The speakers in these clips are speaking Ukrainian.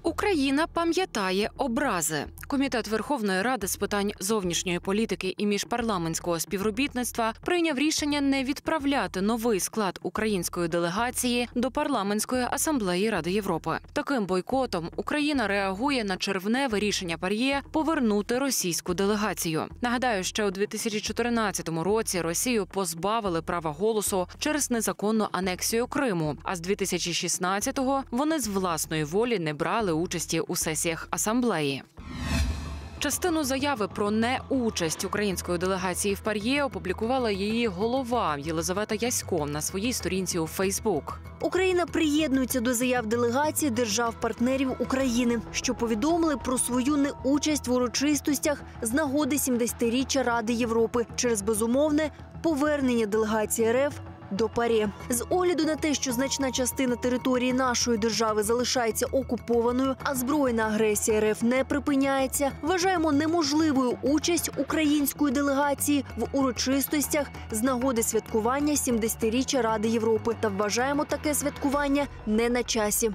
Україна пам'ятає образи. Комітет Верховної Ради з питань зовнішньої політики і міжпарламентського співробітництва прийняв рішення не відправляти новий склад української делегації до Парламентської асамблеї Ради Європи. Таким бойкотом Україна реагує на червневе рішення ПАРЄ повернути російську делегацію. Нагадаю, ще у 2014 році Росію позбавили права голосу через незаконну анексію Криму, а з 2016-го вони з власної волі не брали участі у сесіях асамблеї. Частину заяви про неучасть української делегації в ПАРЄ опублікувала її голова Єлизавета Ясько на своїй сторінці у Фейсбук. Україна приєднується до заяв делегації держав-партнерів України, що повідомили про свою неучасть в урочистостях з нагоди 70-річчя Ради Європи через безумовне повернення делегації РФ до ПАРЄ. З огляду на те, що значна частина території нашої держави залишається окупованою, а збройна агресія РФ не припиняється, вважаємо неможливою участь української делегації в урочистостях з нагоди святкування 70-річчя Ради Європи та вважаємо таке святкування не на часі.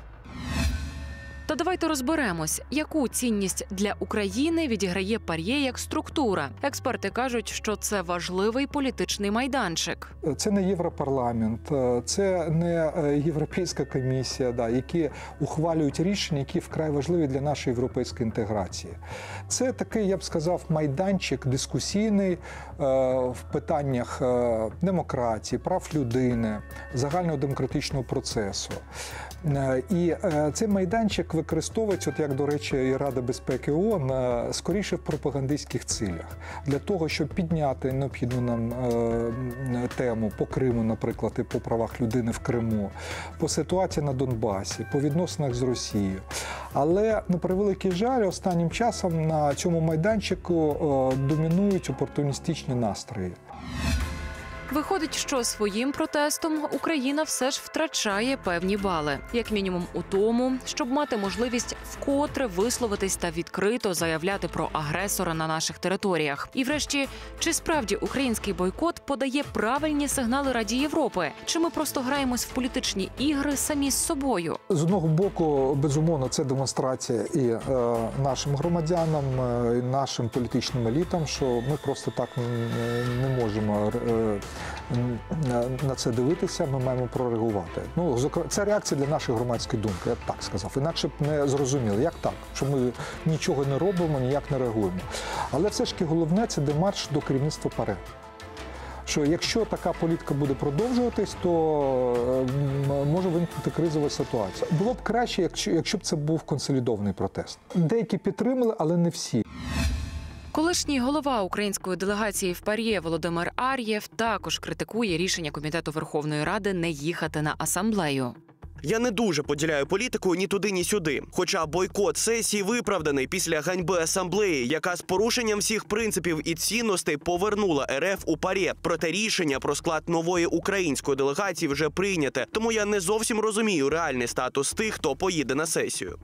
Та давайте розберемось, яку цінність для України відіграє ПАРЄ як структура. Експерти кажуть, що це важливий політичний майданчик. Це не Європарламент, це не Європейська комісія, які ухвалюють рішення, які вкрай важливі для нашої європейської інтеграції. Це такий, я б сказав, майданчик дискусійний в питаннях демократії, прав людини, загального демократичного процесу. І цей майданчик використовується, от як, до речі, і Рада безпеки ООН, скоріше в пропагандистських цілях. Для того, щоб підняти необхідну нам тему по Криму, наприклад, і по правах людини в Криму, по ситуації на Донбасі, по відносинах з Росією. Але, на превеликий жаль, останнім часом на цьому майданчику домінують опортуністичні настрої. Виходить, що своїм протестом Україна все ж втрачає певні бали. Як мінімум у тому, щоб мати можливість вкотре висловитись та відкрито заявляти про агресора на наших територіях. І врешті, чи справді український бойкот подає правильні сигнали Раді Європи? Чи ми просто граємось в політичні ігри самі з собою? З одного боку, безумовно, це демонстрація і нашим громадянам, і нашим політичним елітам, що ми просто так не можемо на це дивитися, ми маємо прореагувати. Це реакція для нашої громадської думки, я б так сказав. Інакше б не зрозуміли, як так, що ми нічого не робимо, ніяк не реагуємо. Але все ж таки головне – це демарш до керівництва ПАРЄ. Що якщо така політика буде продовжуватись, то може виникнути кризова ситуація. Було б краще, якщо б це був консолідований протест. Деякі підтримали, але не всі. Колишній голова української делегації в ПАРЄ Володимир Ар'єв також критикує рішення Комітету Верховної Ради не їхати на асамблею. Я не дуже поділяю політику ні туди, ні сюди. Хоча бойкот сесії виправданий після ганьби асамблеї, яка з порушенням всіх принципів і цінностей повернула РФ у ПАРЄ. Проте рішення про склад нової української делегації вже прийняте. Тому я не зовсім розумію реальний статус тих, хто поїде на сесію.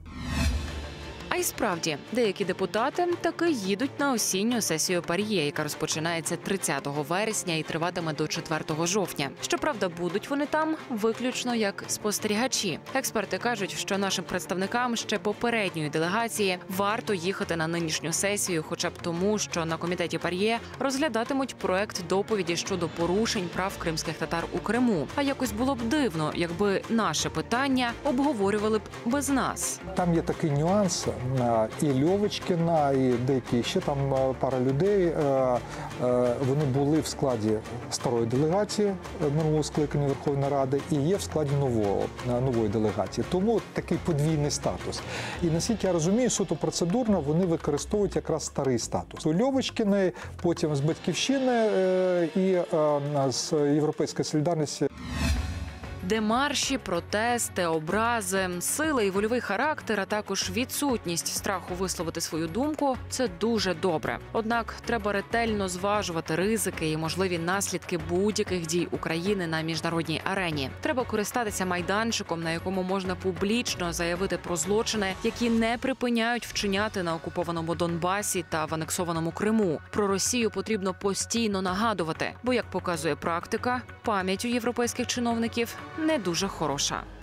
А й справді, деякі депутати таки їдуть на осінню сесію ПАРЄ, яка розпочинається 30 вересня і триватиме до 4 жовтня. Щоправда, будуть вони там виключно як спостерігачі. Експерти кажуть, що нашим представникам ще попередньої делегації варто їхати на нинішню сесію, хоча б тому, що на комітеті ПАРЄ розглядатимуть проект доповіді щодо порушень прав кримських татар у Криму. А якось було б дивно, якби наше питання обговорювали б без нас. Там є такий нюанс. І Льовочкіна, і деякі ще там пара людей, вони були в складі старої делегації минулого скликання Верховної Ради і є в складі нової делегації. Тому такий подвійний статус. І наскільки я розумію, суто процедурно вони використовують якраз старий статус. У Льовочкіної, потім з Батьківщини і з Європейської солідарності. Демарші, протести, образи, сила і вольовий характер, а також відсутність страху висловити свою думку – це дуже добре. Однак треба ретельно зважувати ризики і можливі наслідки будь-яких дій України на міжнародній арені. Треба користатися майданчиком, на якому можна публічно заявити про злочини, які не припиняють вчиняти на окупованому Донбасі та в анексованому Криму. Про Росію потрібно постійно нагадувати, бо, як показує практика, пам'ять у європейських чиновників не дуже хороша.